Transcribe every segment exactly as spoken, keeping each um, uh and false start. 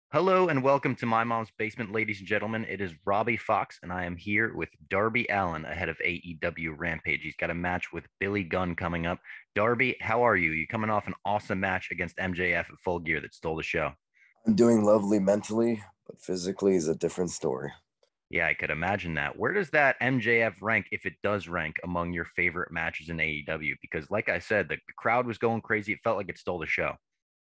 Hello and welcome to My Mom's Basement, ladies and gentlemen. It is Robbie Fox, and I am here with Darby Allin ahead of A E W Rampage. He's got a match with Billy Gunn coming up. Darby, how are you? You coming off an awesome match against M J F at Full Gear that stole the show. I'm doing lovely mentally, but physically is a different story. Yeah, I could imagine that. Where does that M J F rank, if it does rank, among your favorite matches in A E W? Because, like I said, the, the crowd was going crazy. It felt like it stole the show.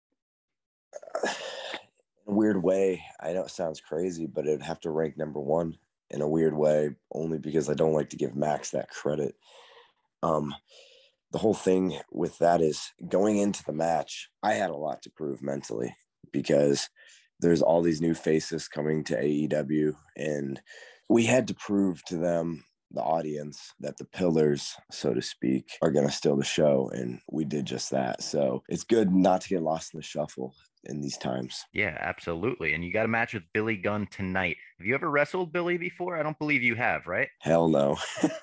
In a weird way, I know it sounds crazy, but it'd have to rank number one in a weird way, only because I don't like to give Max that credit. Um, the whole thing with that is going into the match, I had a lot to prove mentally because there's all these new faces coming to A E W, and we had to prove to them, the audience, that the pillars, so to speak, are going to steal the show, and we did just that. So it's good not to get lost in the shuffle in these times. Yeah, absolutely. And you got a match with Billy Gunn tonight. Have you ever wrestled Billy before? I don't believe you have, right? Hell no.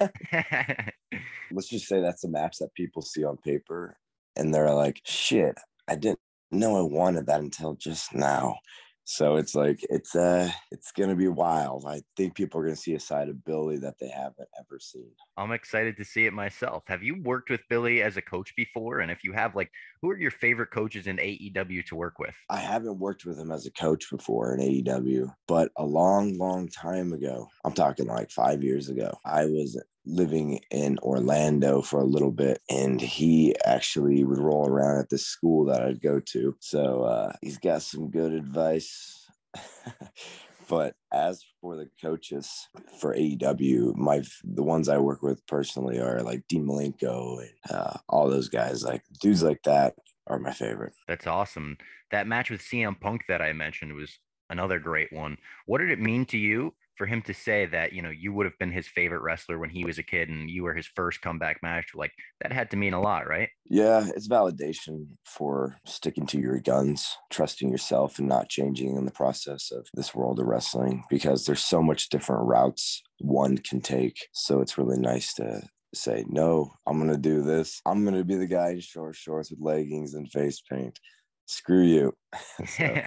Let's just say that's a match that people see on paper, and they're like, shit, I didn't know I wanted that until just now. So it's like it's uh it's gonna be wild. I think people are gonna see a side of Billy that they haven't ever seen. I'm excited to see it myself. Have you worked with Billy as a coach before? And if you have, like, who are your favorite coaches in A E W to work with? I haven't worked with him as a coach before in A E W, but a long, long time ago, I'm talking like five years ago, I was living in Orlando for a little bit, and he actually would roll around at this school that I'd go to. So uh, he's got some good advice. But as for the coaches for A E W, my the ones I work with personally are like Dean Malenko and uh, all those guys. Like dudes like that are my favorite. That's awesome. That match with C M Punk that I mentioned was another great one. What did it mean to you for him to say that, you know, you would have been his favorite wrestler when he was a kid and you were his first comeback match? Like, that had to mean a lot, right? Yeah, it's validation for sticking to your guns, trusting yourself, and not changing in the process of this world of wrestling, because there's so much different routes one can take. So it's really nice to say, no, I'm going to do this. I'm going to be the guy in short shorts with leggings and face paint. Screw you. So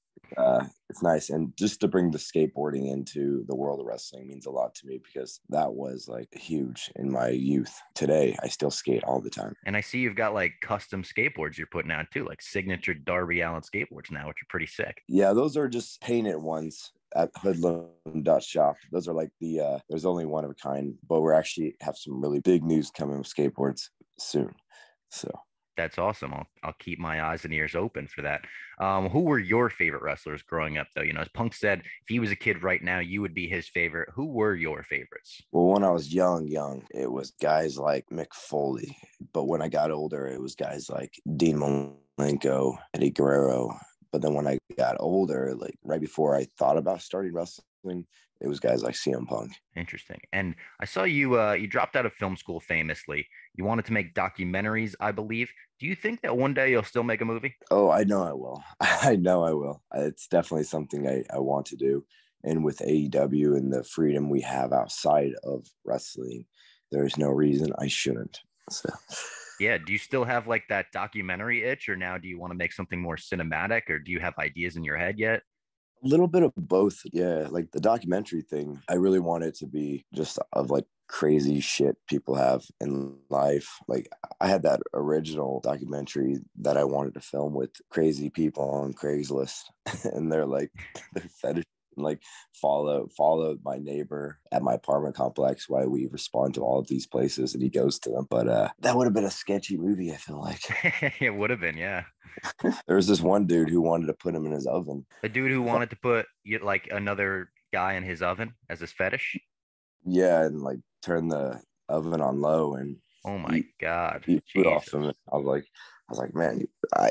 uh, it's nice. And just to bring the skateboarding into the world of wrestling means a lot to me, because that was like huge in my youth. Today, I still skate all the time. And I see you've got like custom skateboards you're putting out too, like signature Darby Allin skateboards now, which are pretty sick. Yeah, those are just painted ones at hoodlum dot shop. Those are like the, uh, there's only one of a kind, but we're actually have some really big news coming with skateboards soon. So That's awesome. I'll I'll keep my eyes and ears open for that. Um, who were your favorite wrestlers growing up, though? You know, as Punk said, if he was a kid right now, you would be his favorite. Who were your favorites? well, when I was young, young, it was guys like Mick Foley. But when I got older, it was guys like Dean Malenko, Eddie Guerrero. But then when I got older, like right before I thought about starting wrestling, it was guys like C M Punk. Interesting. And I saw you uh you dropped out of film school famously. You wanted to make documentaries, I believe. Do you think that one day you'll still make a movie? Oh, I know I will. I know I will. It's definitely something I, I want to do. And with A E W and the freedom we have outside of wrestling, there's no reason I shouldn't. So Yeah, do you still have like that documentary itch, or now do you want to make something more cinematic, or do you have ideas in your head yet? a little bit of both. Yeah. Like the documentary thing, I really want it to be just of like crazy shit people have in life. Like I had that original documentary that I wanted to film with crazy people on Craigslist, and they're like, they're fetish, like follow follow my neighbor at my apartment complex while we respond to all of these places, and he goes to them. But uh that would have been a sketchy movie, I feel like. It would have been, yeah. There was this one dude who wanted to put him in his oven. A dude who wanted to put you like another guy in his oven as his fetish. Yeah, and like turn the oven on low and Oh my eat God. eat food off Jesus. him. I was like, I was like, man, you, I,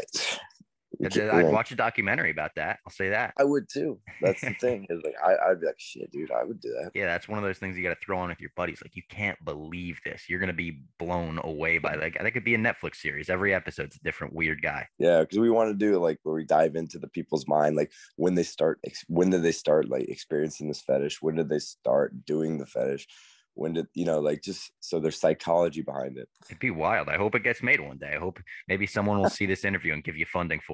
you I'd I'd can't, watch a documentary about that. I'll say that. I would too. That's the thing. Is like I, I'd be like, shit, dude, I would do that. Yeah, that's one of those things you got to throw on with your buddies. Like, you can't believe this. You're gonna be blown away by like that. Could be a Netflix series. Every episode's a different weird guy. Yeah, because we want to do like where we dive into the people's mind, like when they start, when did they start like experiencing this fetish? When did they start doing the fetish? When did you know, like just so there's psychology behind it. It'd be wild. I hope it gets made one day. I hope maybe someone will see this interview and give you funding for it.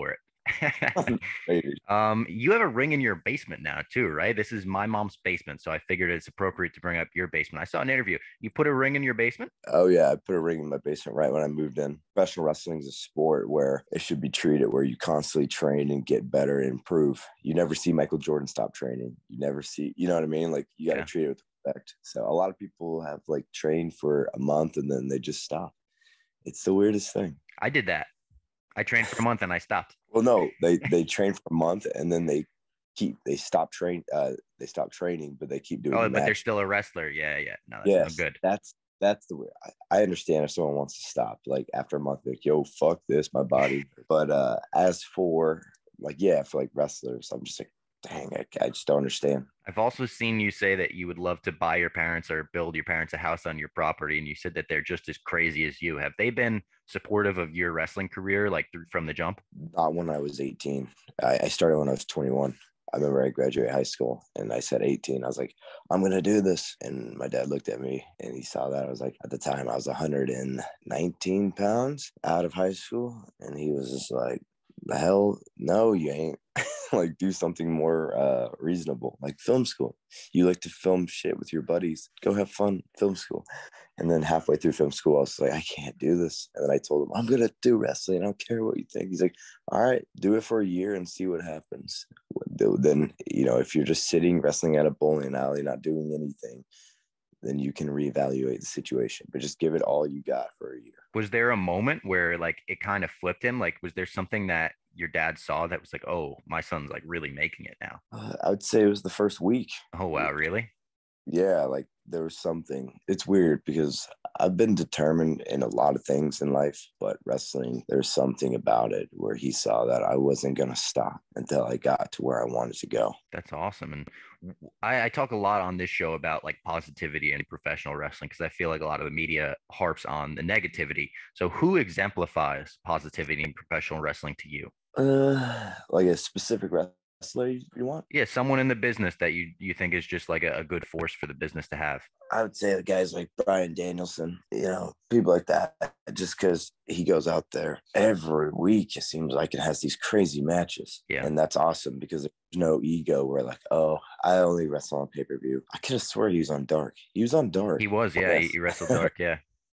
Maybe. Um, you have a ring in your basement now too, right? This is my mom's basement, so I figured it's appropriate to bring up your basement. I saw an interview. You put a ring in your basement? Oh yeah, I put a ring in my basement right when I moved in. Professional wrestling is a sport where it should be treated where you constantly train and get better and improve. You never see Michael Jordan stop training. You never see, you know what I mean? Like you got to Yeah, treat it with respect. So a lot of people have like trained for a month and then they just stop. It's the weirdest thing. I did that. I trained for a month and I stopped. Well, no, they they train for a month and then they keep they stop train uh they stop training, but they keep doing Oh, the but they're match. still a wrestler. Yeah, yeah. No, that's no Yes, good. that's that's the way I, I understand if someone wants to stop, like after a month, like, yo, fuck this, my body. But uh as for like, yeah, for like wrestlers, I'm just like, dang, I, I just don't understand. I've also seen you say that you would love to buy your parents or build your parents a house on your property, and you said that they're just as crazy as you. Have they been supportive of your wrestling career, like through, from the jump? Not when I was eighteen. I, I started when I was twenty-one. I remember I graduated high school and I said eighteen. I was like, I'm going to do this. And my dad looked at me and he saw that. I was like, at the time, I was one hundred nineteen pounds out of high school. And he was just like, the hell, no, you ain't. Like, do something more uh, reasonable, like film school. You like to film shit with your buddies. Go have fun, film school. And then halfway through film school, I was like, I can't do this. And then I told him, I'm going to do wrestling. I don't care what you think. He's like, all right, do it for a year and see what happens. Then, you know, if you're just sitting wrestling at a bowling alley, not doing anything, then you can reevaluate the situation. But just give it all you got for a year. Was there a moment where like it kind of flipped him? Like, was there something that your dad saw that was like, oh, my son's like really making it now? Uh, I would say it was the first week. Oh, wow, really? Yeah, like there was something. It's weird because I've been determined in a lot of things in life, but wrestling, there's something about it where he saw that I wasn't going to stop until I got to where I wanted to go. That's awesome. And I, I talk a lot on this show about like positivity in professional wrestling because I feel like a lot of the media harps on the negativity. So, who exemplifies positivity in professional wrestling to you? Uh, like a specific wrestler you want? Yeah, someone in the business that you you think is just like a, a good force for the business to have. I would say the guys like Brian Danielson, you know, people like that, just because he goes out there every week, it seems like it has these crazy matches. Yeah, And that's awesome because there's no ego where like, oh, I only wrestle on pay per view. I could have swore he was on Dark. He was on Dark. he was. Yeah, he, Yes. he wrestled dark. Yeah.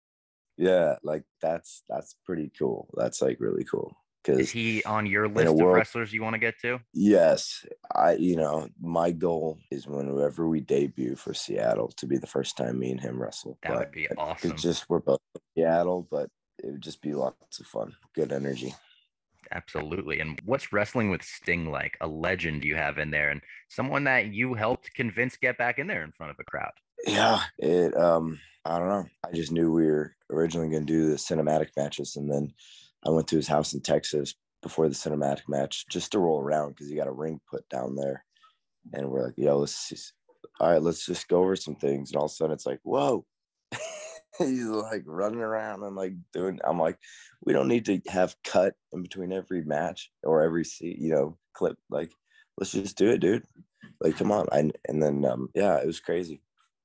Yeah, like that's that's pretty cool. That's like really cool Is because he on your in a list of world, wrestlers you want to get to? yes, I you know my goal is whenever we debut for Seattle to be the first time me and him wrestle. That would But be it's awesome. just we're both in Seattle, but it would just be lots of fun, good energy. Absolutely. And what's wrestling with Sting like? A legend you have in there and someone that you helped convince get back in there in front of a crowd. Yeah, it um I don't know. I just knew we were originally going to do the cinematic matches, and then I went to his house in Texas before the cinematic match just to roll around because he got a ring put down there, and we're like, yo, let's just, all right, let's just go over some things, and all of a sudden it's like, whoa. He's like running around and like doing. I'm like, we don't need to have cut in between every match or every you know clip. Like, let's just do it, dude. Like, come on. I, and then um, yeah, it was crazy.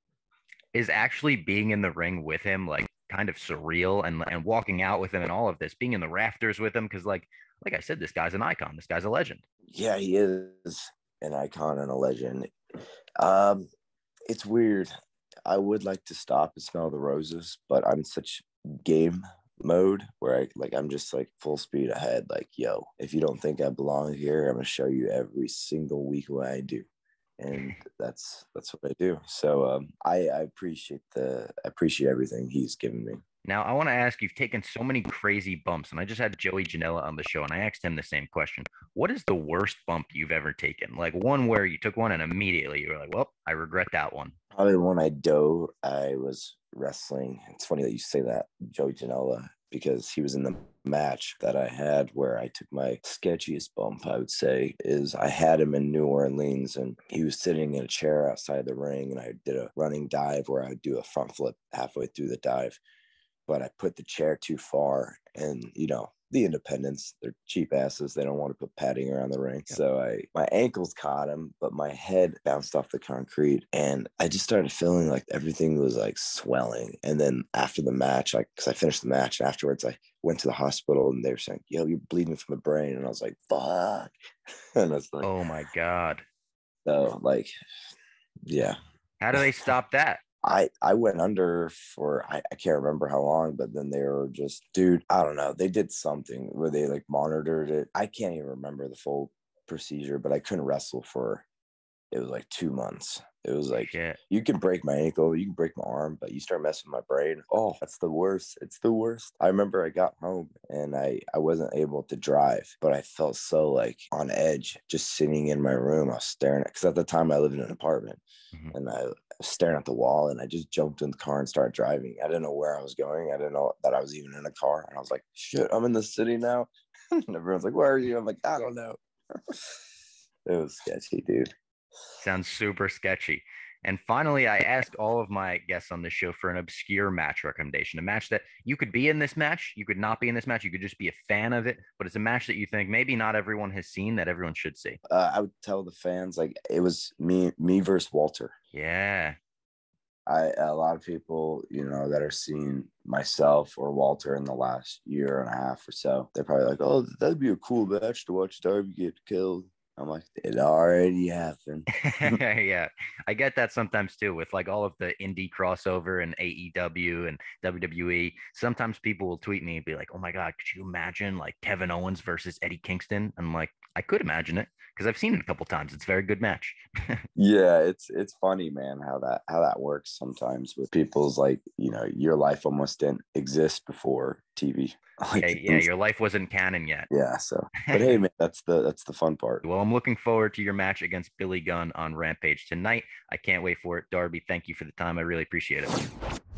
Is actually being in the ring with him like kind of surreal and and walking out with him and all of this, being in the rafters with him because like like I said, this guy's an icon. This guy's a legend. Yeah, he is an icon and a legend. Um, it's weird. I would like to stop and smell the roses, but I'm in such game mode where I like I'm just like full speed ahead. Like, yo, if you don't think I belong here, I'm gonna show you every single week what I do. And that's that's what I do. So um, I, I appreciate the I appreciate everything he's given me. Now, I want to ask, you've taken so many crazy bumps, and I just had Joey Janela on the show, and I asked him the same question. What is the worst bump you've ever taken? Like one where you took one and immediately you were like, well, I regret that one. Probably the one I dove, I was wrestling. It's funny that you say that, Joey Janela, because he was in the match that I had where I took my sketchiest bump, I would say, is I had him in New Orleans and he was sitting in a chair outside the ring and I did a running dive where I would do a front flip halfway through the dive. But I put the chair too far and, you know, the independents, they're cheap asses. They don't want to put padding around the ring. Yep. So I, my ankles caught him, but my head bounced off the concrete, and I just started feeling like everything was like swelling. And then after the match, like, cause I finished the match afterwards, I went to the hospital and they were saying, yo, you're bleeding from the brain. And I was like, fuck. And it's like, oh my God. So like, yeah. How do they stop that? I, I went under for, I, I can't remember how long, but then they were just, dude, I don't know. They did something where they like monitored it. I can't even remember the full procedure, but I couldn't wrestle for, it was like two months. It was like, Shit. You can break my ankle, you can break my arm, but you start messing with my brain. Oh, that's the worst. It's the worst. I remember I got home and I, I wasn't able to drive, but I felt so like on edge just sitting in my room. I was staring at, because at the time I lived in an apartment. Mm-hmm. And I was staring at the wall, and I just jumped in the car and started driving. I didn't know where I was going. I didn't know that I was even in a car. And I was like, shit, I'm in the city now. And everyone's like, where are you? I'm like, I don't know. It was sketchy, dude. Sounds super sketchy. And finally, I asked all of my guests on this show for an obscure match recommendation, a match that you could be in this match, you could not be in this match, you could just be a fan of it, but it's a match that you think maybe not everyone has seen that everyone should see. Uh, I would tell the fans, like, it was me, me versus Walter. Yeah. I a lot of people, you know, that are seeing myself or Walter in the last year and a half or so, they're probably like, oh, that'd be a cool match to watch Darby get killed. I'm like, it already happened. Yeah, I get that sometimes too with like all of the indie crossover and A E W and W W E. Sometimes people will tweet me and be like, oh my God, could you imagine like Kevin Owens versus Eddie Kingston? I'm like, I could imagine it because I've seen it a couple times. It's a very good match. Yeah, it's it's funny, man, how that how that works sometimes with people's, like, you know, your life almost didn't exist before T V. Like, yeah, yeah, your life wasn't canon yet. Yeah, so but hey, man, that's the that's the fun part. Well, I'm looking forward to your match against Billy Gunn on Rampage tonight. I can't wait for it. Darby, thank you for the time. I really appreciate it.